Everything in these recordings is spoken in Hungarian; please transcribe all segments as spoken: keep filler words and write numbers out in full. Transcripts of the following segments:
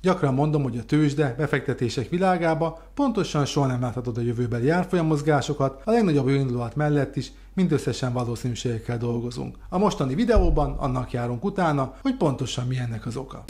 Gyakran mondom, hogy a tőzsde, befektetések világába pontosan soha nem láthatod a jövőbeli árfolyammozgásokat, a legnagyobb indulat mellett is mindösszesen valószínűségekkel dolgozunk. A mostani videóban annak járunk utána, hogy pontosan mi ennek az oka.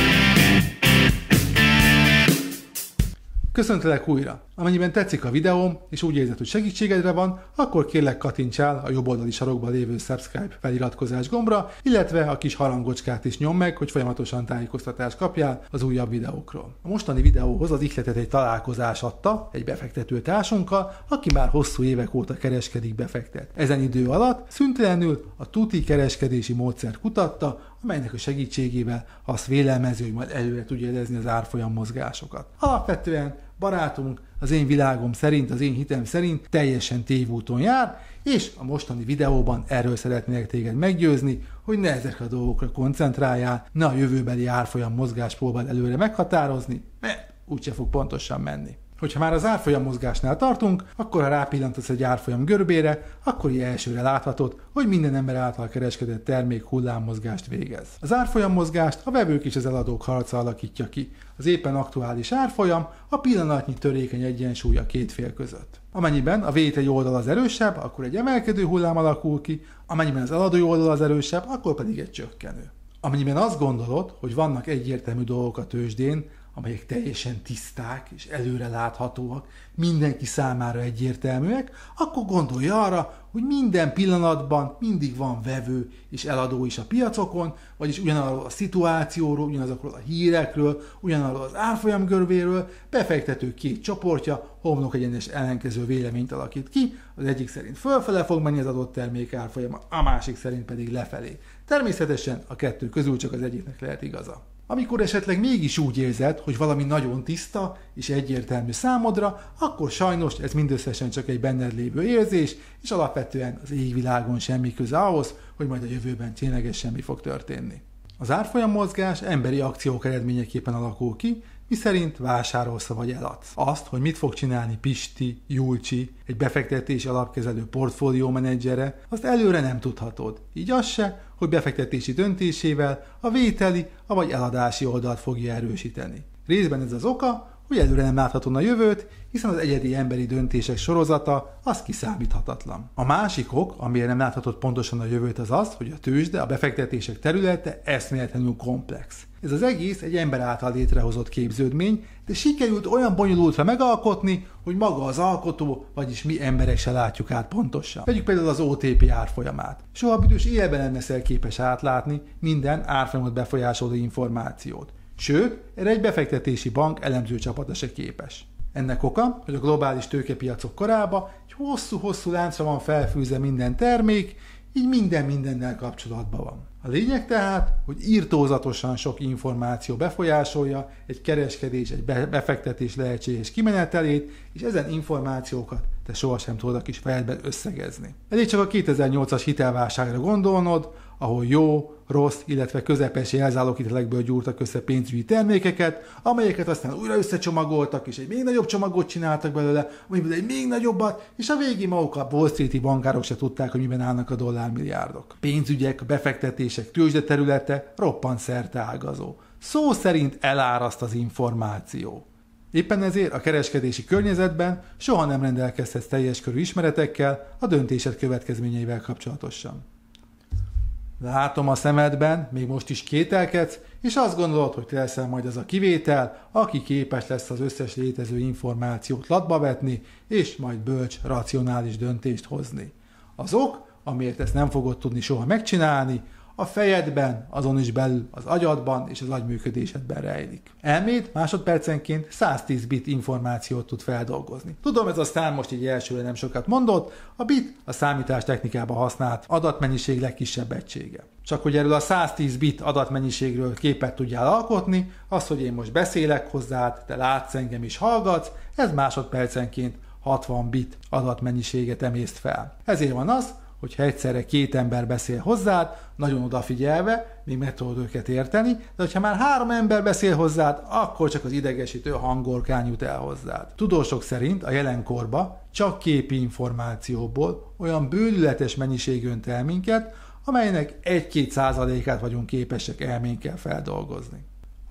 Köszöntelek újra! Amennyiben tetszik a videóm, és úgy érzed, hogy segítségedre van, akkor kérlek kattintsál a jobb oldali sarokban lévő subscribe feliratkozás gombra, illetve a kis harangocskát is nyomd meg, hogy folyamatosan tájékoztatást kapjál az újabb videókról. A mostani videóhoz az ihletet egy találkozás adta egy befektető társunkkal, aki már hosszú évek óta kereskedik, befektet. Ezen idő alatt szüntelenül a tuti kereskedési módszert kutatta, amelynek a segítségével azt vélelmezi, hogy majd előre tudja jelezni az árfolyam mozgásokat. Alapvetően barátunk az én világom szerint, az én hitem szerint teljesen tévúton jár, és a mostani videóban erről szeretnék téged meggyőzni, hogy ne ezekre a dolgokra koncentráljál, ne a jövőbeli árfolyam mozgás próbáld előre meghatározni, mert úgyse fog pontosan menni. Hogyha már az árfolyam mozgásnál tartunk, akkor ha rápillantasz egy árfolyam görbére, akkor így elsőre láthatod, hogy minden ember által kereskedett termék hullámmozgást végez. Az árfolyam mozgást a vevők és az eladók harca alakítja ki. Az éppen aktuális árfolyam a pillanatnyi törékeny egyensúly a két fél között. Amennyiben a vételi oldal az erősebb, akkor egy emelkedő hullám alakul ki, amennyiben az eladói oldal az erősebb, akkor pedig egy csökkenő. Amennyiben azt gondolod, hogy vannak egyértelmű dolgok a tőzsdén, amelyek teljesen tiszták és előre láthatóak, mindenki számára egyértelműek, akkor gondolj arra, hogy minden pillanatban mindig van vevő és eladó is a piacokon, vagyis ugyanarról a szituációról, ugyanazokról a hírekről, ugyanarról az árfolyamgörbéről befektető két csoportja homlok egyenes ellenkező véleményt alakít ki, az egyik szerint fölfele fog menni az adott termék árfolyama, a másik szerint pedig lefelé. Természetesen a kettő közül csak az egyiknek lehet igaza. Amikor esetleg mégis úgy érzed, hogy valami nagyon tiszta és egyértelmű számodra, akkor sajnos ez mindösszesen csak egy benned lévő érzés, és alapvetően az égvilágon semmi köze ahhoz, hogy majd a jövőben ténylegesen mi fog történni. Az árfolyam mozgás emberi akciók eredményeképpen alakul ki, miszerint vásárolsz vagy eladsz. Azt, hogy mit fog csinálni Pisti, Julcsi, egy befektetési alapkezelő portfólió menedzsere, azt előre nem tudhatod. Így az se, hogy befektetési döntésével a vételi, vagy eladási oldalt fogja erősíteni. Részben ez az oka, hogy előre nem láthatod a jövőt, hiszen az egyedi emberi döntések sorozata az kiszámíthatatlan. A másik ok, amire nem láthatod pontosan a jövőt, az az, hogy a tőzsde, a befektetések területe eszméletlenül komplex. Ez az egész egy ember által létrehozott képződmény, de sikerült olyan bonyolultra megalkotni, hogy maga az alkotó, vagyis mi emberek se látjuk át pontosan. Vegyük például az o té pé árfolyamát. Soha büdös életben nem leszel képes átlátni minden árfolyamot befolyásoló információt. Sőt, erre egy befektetési bank elemző csapata se képes. Ennek oka, hogy a globális tőkepiacok korába egy hosszú-hosszú láncra van felfűzve minden termék, így minden mindennel kapcsolatban van. A lényeg tehát, hogy irtózatosan sok információ befolyásolja egy kereskedés, egy befektetés lehetséges kimenetelét, és ezen információkat te sohasem tudod a kis fejedben összegezni. Elég csak a kétezer-nyolcas hitelválságra gondolnod, ahol jó, rossz, illetve közepes jelzáloghitelekből gyúrtak össze pénzügyi termékeket, amelyeket aztán újra összecsomagoltak, és egy még nagyobb csomagot csináltak belőle, amiből egy még nagyobbat, és a végén maguk a Wall Street-i bankárok se tudták, hogy miben állnak a dollármilliárdok. Pénzügyek, befektetések, tőzsde területe roppant szerteágazó. Szó szerint eláraszt az információ. Éppen ezért a kereskedési környezetben soha nem rendelkezhetsz teljes körű ismeretekkel a döntésed következményeivel kapcsolatosan. Látom a szemedben, még most is kételkedsz, és azt gondolod, hogy te leszel majd az a kivétel, aki képes lesz az összes létező információt latba vetni, és majd bölcs, racionális döntést hozni. Az ok, amiért ezt nem fogod tudni soha megcsinálni, a fejedben, azon is belül, az agyadban és az agyműködésedben rejlik. Elméd másodpercenként száztíz bit információt tud feldolgozni. Tudom, ez a szám most így elsőre nem sokat mondott, a bit a számítástechnikában használt adatmennyiség legkisebb egysége. Csak hogy erről a száztíz bit adatmennyiségről képet tudjál alkotni, az, hogy én most beszélek hozzád, te látsz engem is hallgatsz, ez másodpercenként hatvan bit adatmennyiséget emészt fel. Ezért van az, hogyha egyszerre két ember beszél hozzád, nagyon odafigyelve, még meg tudod őket érteni, de hogyha már három ember beszél hozzád, akkor csak az idegesítő hangorkány jut el hozzád. Tudósok szerint a jelenkorban csak képi információból olyan bődületes mennyiség önt el minket, amelynek egy-két százalékát vagyunk képesek elménkkel feldolgozni.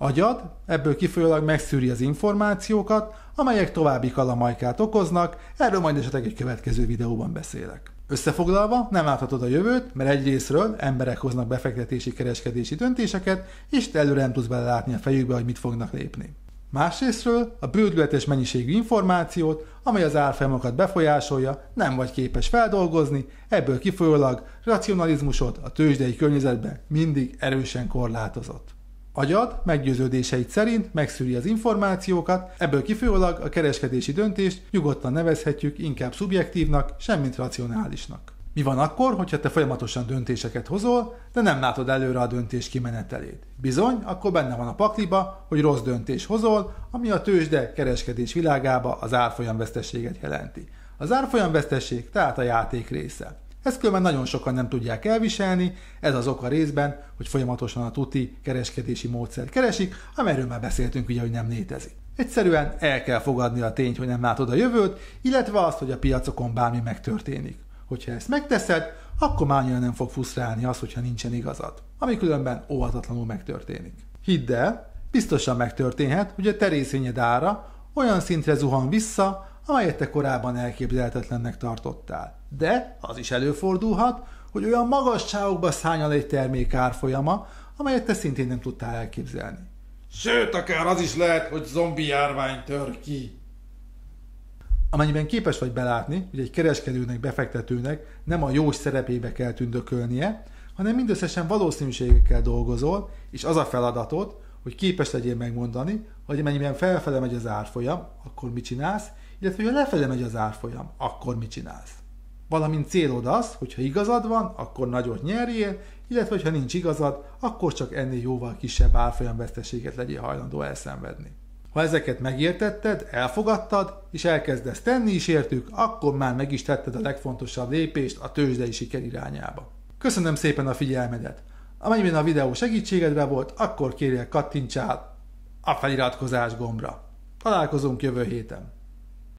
Agyad ebből kifolyólag megszűri az információkat, amelyek további kalamajkát okoznak, erről majd esetleg egy következő videóban beszélek. Összefoglalva, nem láthatod a jövőt, mert egyrészről emberek hoznak befektetési, kereskedési döntéseket, és te előre nem tudsz belelátni a fejükbe, hogy mit fognak lépni. Másrészről a bődületes mennyiségű információt, amely az árfolyamokat befolyásolja, nem vagy képes feldolgozni, ebből kifolyólag racionalizmusod a tőzsdei környezetben mindig erősen korlátozott. Agyad meggyőződéseid szerint megszűri az információkat, ebből kifolyólag a kereskedési döntést nyugodtan nevezhetjük inkább szubjektívnak, semmint racionálisnak. Mi van akkor, hogyha te folyamatosan döntéseket hozol, de nem látod előre a döntés kimenetelét? Bizony, akkor benne van a pakliba, hogy rossz döntés hozol, ami a tőzsde kereskedés világába az árfolyamveszteséget jelenti. Az árfolyamveszteség tehát a játék része. Ezt különben nagyon sokan nem tudják elviselni, ez az oka részben, hogy folyamatosan a tuti kereskedési módszert keresik, amelyről már beszéltünk ugye, hogy nem létezik. Egyszerűen el kell fogadni a tényt, hogy nem látod a jövőt, illetve azt, hogy a piacokon bármi megtörténik. Hogyha ezt megteszed, akkor már annyira nem fog frusztrálni az, hogyha nincsen igazad, ami különben óhatatlanul megtörténik. Hidd el, biztosan megtörténhet, hogy a te részvényed ára olyan szintre zuhan vissza, amelyet te korábban elképzelhetetlennek tartottál. De az is előfordulhat, hogy olyan magasságokba szálljon egy termék árfolyama, amelyet te szintén nem tudtál elképzelni. Sőt, akár az is lehet, hogy zombi járvány tör ki. Amennyiben képes vagy belátni, hogy egy kereskedőnek, befektetőnek nem a jós szerepébe kell tündökölnie, hanem mindösszesen valószínűségekkel dolgozol, és az a feladatod, hogy képes legyél megmondani, hogy amennyiben felfele megy az árfolyam, akkor mit csinálsz, illetve hogy lefele megy az árfolyam, akkor mit csinálsz. Valamint célod az, hogy ha igazad van, akkor nagyot nyerjél, illetve ha nincs igazad, akkor csak ennél jóval kisebb árfolyamveszteséget legyél hajlandó elszenvedni. Ha ezeket megértetted, elfogadtad, és elkezdesz tenni is értük, akkor már meg is tetted a legfontosabb lépést a tőzsdei siker irányába. Köszönöm szépen a figyelmedet! Amennyiben a videó segítségedre volt, akkor kérlek kattintsál a feliratkozás gombra. Találkozunk jövő héten!